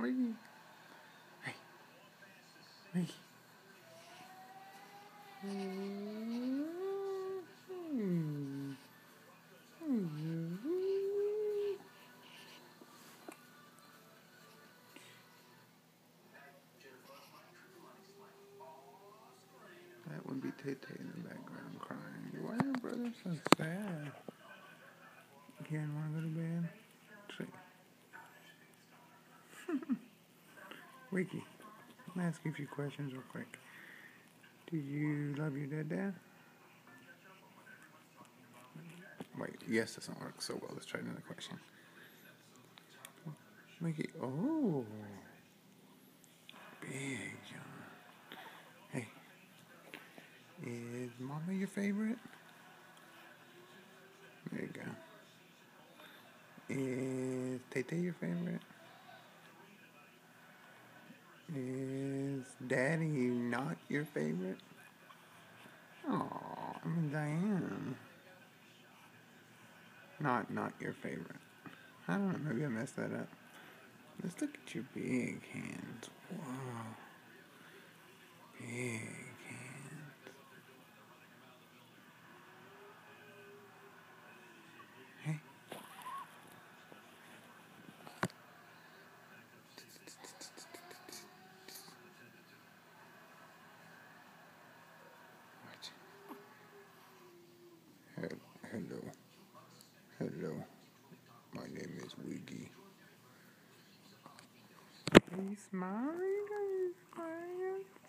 Wiggy. Hey. Wiggy. That would be Tay-Tay in the background crying. Why are your brother so sad? Karen, wanna go to bed? See. Wiggy, let me ask you a few questions real quick. Do you love your dad? Wait, yes, this doesn't work so well. Let's try another question. Wiggy, oh, big John. Hey, is Mama your favorite? There you go. Is Tay-Tay your favorite? Is Daddy not your favorite? Oh, I mean Diane. Not your favorite. I don't know, maybe I messed that up. Let's look at your big hands. Whoa. Big hands. Hey. Watch. Hello. Hello. My name is Wiggy. Are you smiling? Are you smiling?